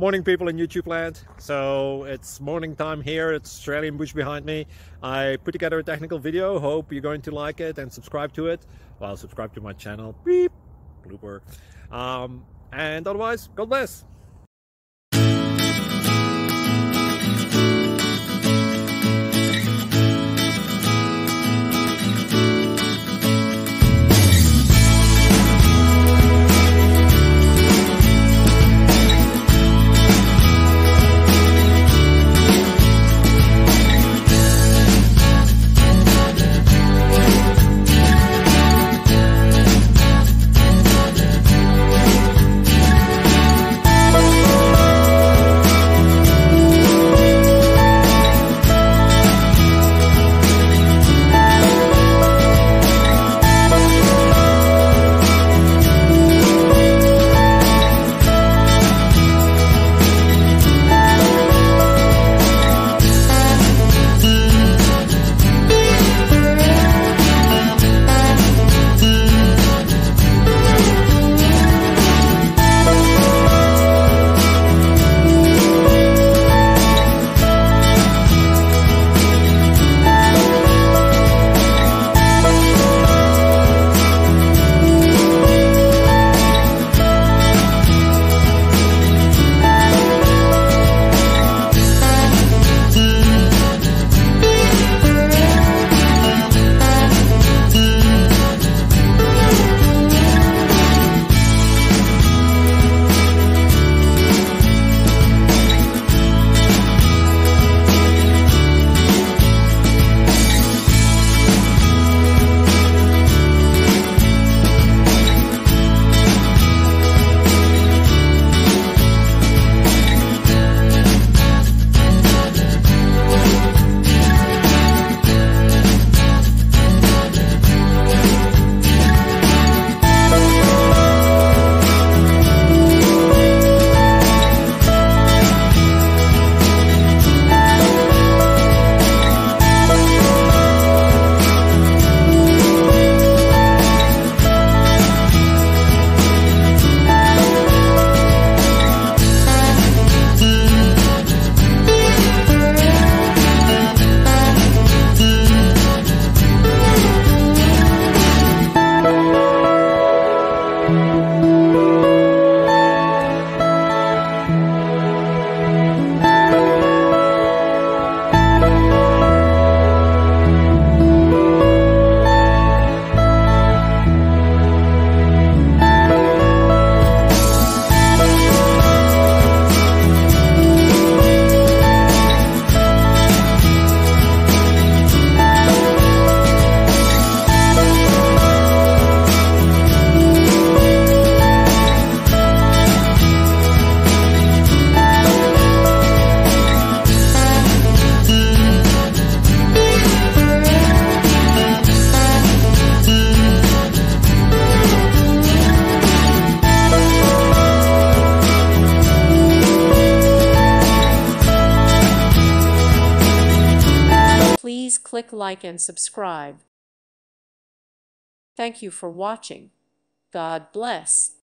Morning, people in YouTube land. So it's morning time here. It's Australian bush behind me. I put together a technical video. Hope you're going to like it and subscribe to it. Well, subscribe to my channel. Beep. Blooper. And otherwise, God bless. Please click like and subscribe. Thank you for watching. God bless.